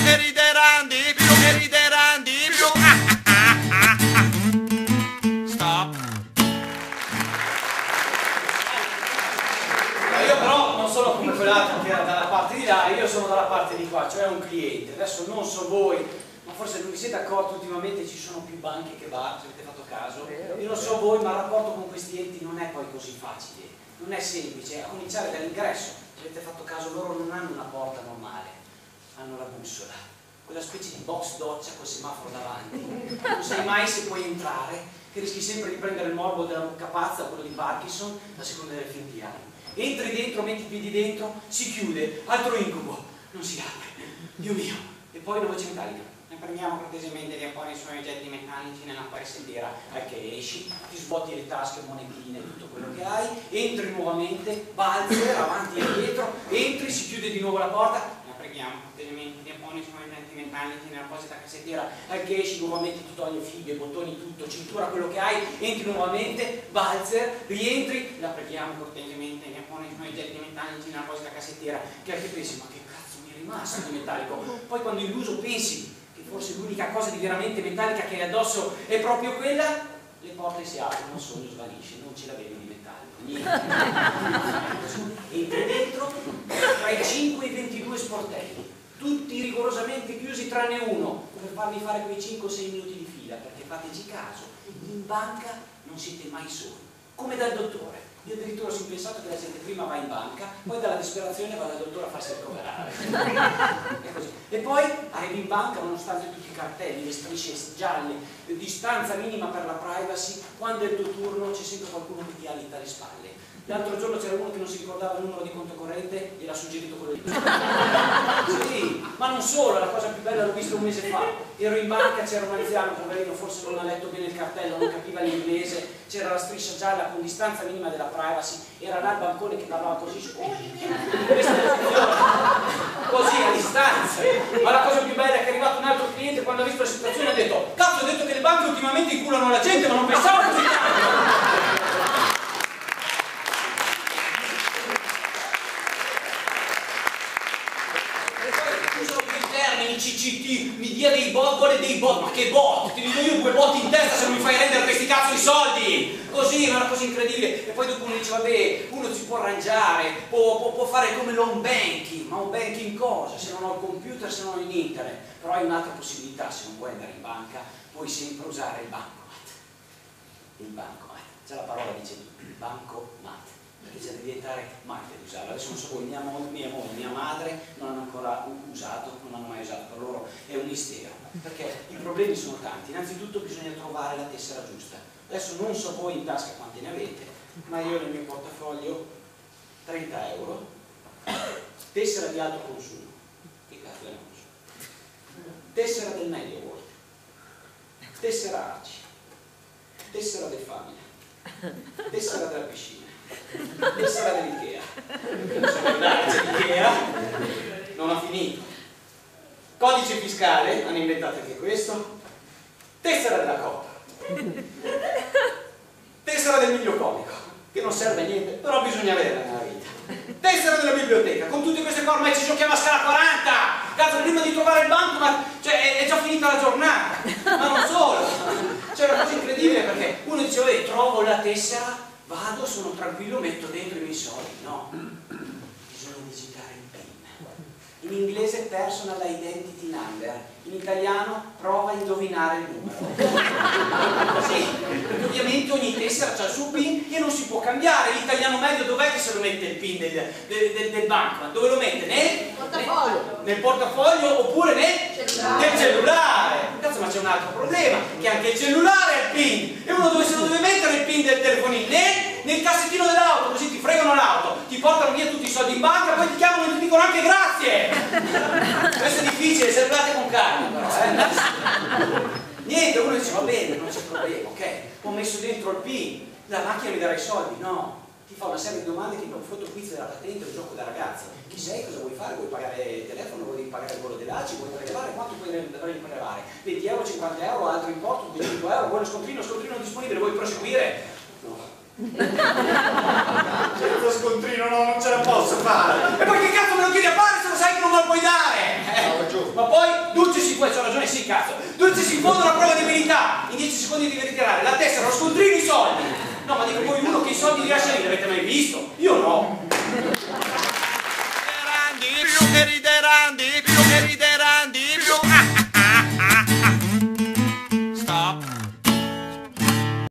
che rideranno di più, che rideranno di più. Stop. Io però non sono come quell'altro che era dalla parte di là, io sono dalla parte di qua, cioè un cliente. Adesso non so voi, ma forse non vi siete accorti, ultimamente ci sono più banche che bar, se avete fatto caso. Io non so voi, ma il rapporto con questi enti non è poi così facile, non è semplice, a cominciare dall'ingresso. Se avete fatto caso, loro non hanno una porta normale, hanno la bussola, quella specie di box doccia col semaforo davanti. Non sai mai se puoi entrare, che rischi sempre di prendere il morbo della bocca pazza o quello di Parkinson, a seconda del film che hai. Entri dentro, metti i piedi dentro, si chiude, altro incubo, non si apre, Dio mio. E poi la voce metallica: ne prendiamo cortesemente di apponi i suoi oggetti meccanici nella presentiera, che esci, ti sbotti le tasche, monetine, tutto quello che hai, entri nuovamente, valzer, avanti e indietro, entri, si chiude di nuovo la porta, ne prendiamo cortesemente di apponi i suoi oggetti meccanici nella apposita cassettiera, che esci nuovamente, ti togli fibre, bottoni, tutto, cintura, quello che hai, entri nuovamente, valzer, rientri, la preghiamo cortesemente di apponi i suoi oggetti meccanici nella apposita cassettiera, che anche pensi: ma che cazzo mi è rimasto di metallico? Poi quando illuso pensi che forse l'unica cosa di veramente metallica che hai addosso è proprio quella, le porte si aprono, il sogno svanisce, non ce l'avevi di metallico, niente. Entri dentro, tra i 5 e i 22 sportelli, tutti rigorosamente chiusi tranne uno, per farvi fare quei 5-6 minuti di fila, perché fateci caso, in banca non siete mai soli, come dal dottore. Io addirittura ho sempre pensato che la gente prima va in banca, poi dalla disperazione va dal dottore a farsi ricoverare. È così. E poi arrivi in banca, nonostante tutti i cartelli, le strisce gialle, distanza minima per la privacy, quando è il tuo turno c'è sempre qualcuno che ti alita alle spalle. L'altro giorno c'era uno che non si ricordava il numero di conto corrente e l'ha suggerito quello di sì, ma non solo, la cosa più bella l'ho vista un mese fa. Ero in banca, c'era un anziano, poverino, forse non ha letto bene il cartello, non capiva l'inglese, c'era la striscia gialla con distanza minima della privacy, era là il bancone che parlava così, così a distanza. Ma la cosa più bella è che è arrivato un altro cliente, quando ha visto la situazione ha detto: cazzo, ho detto che le banche ultimamente inculano la gente, ma non pensavo così tanto. CCT, mi dia dei bot, vuole dei bot, ma che bot? Ti dico io 2 bot in testa se non mi fai rendere questi cazzo di soldi! Così, è una cosa incredibile. E poi dopo uno dice: vabbè, uno si può arrangiare, può fare come l'home banking. Ma home banking cosa? Se non ho il computer, se non ho in internet. Però hai un'altra possibilità: se non vuoi andare in banca, puoi sempre usare il bancomat. Il bancomat, già la parola dice tutto, il bancomat. Perché c'è da diventare matte di usarlo. Adesso non so voi, mia moglie, mia madre non hanno ancora usato, non hanno mai usato, per loro è un mistero, perché i problemi sono tanti. Innanzitutto bisogna trovare la tessera giusta. Adesso non so voi in tasca quanti ne avete, ma io nel mio portafoglio 30 euro, tessera di alto consumo, che cazzo è consumo? Tessera del MediaWorld, tessera ACI, tessera del Family, tessera della piscina, tessera dell'Ikea, non so guardare, c'è l'Ikea, non ha finito. Codice fiscale, hanno inventato anche questo. Tessera della Coppa, tessera del miglio comico, che non serve a niente, però bisogna averla nella vita. Tessera della biblioteca, con tutte queste qua ormai ci giochiamo a scala 40. Cazzo, prima di trovare il banco, ma cioè, è già finita la giornata. Ma non solo, c'è una cosa incredibile, perché uno dice: vabbè, trovo la tessera, vado, sono tranquillo, metto dentro i miei soldi. No, bisogna digitare il PIN. In inglese personal identity number, in italiano prova a indovinare il numero. Sì, perché ovviamente ogni tessera ha il suo PIN e non si può cambiare. L'italiano medio dov'è che se lo mette il PIN del banco? Dove lo mette? Nel portafoglio oppure nel cellulare. Cazzo, ma c'è un altro problema, che anche il cellulare ha il PIN. E uno dove se lo deve mettere il PIN del telefonino? Nel cassettino dell'auto, così ti fregano l'auto, ti portano via tutti i soldi in banca, poi ti chiamano e ti dicono anche grazie. Questo è difficile, se arrivate con calma però, Niente, uno dice: va bene, non c'è problema, ok, ho messo dentro il PIN, la macchina mi darà i soldi. No, ti fa una serie di domande tipo un fotoquiz della patente, un gioco da ragazzo. Chi sei, cosa vuoi fare, vuoi pagare il telefono, vuoi pagare il volo dell'ACI, vuoi prelevare, quanto puoi prelevare? 20 euro, 50 euro, altro importo, 200 euro, vuoi lo scontrino disponibile, vuoi proseguire? No. Senza scontrino non ce la posso fare. E poi che cazzo me lo chiedi a fare se lo sai che non me lo puoi dare? Ma poi poi c'ho ragione, sì, cazzo. 12 si infondono a prova di abilità, in 10 secondi devi ritirare la tessera, lo scontrino, i soldi. No, ma dico voi uno che i soldi li lascia lì, l'avete mai visto? Io no. Più che rideranno,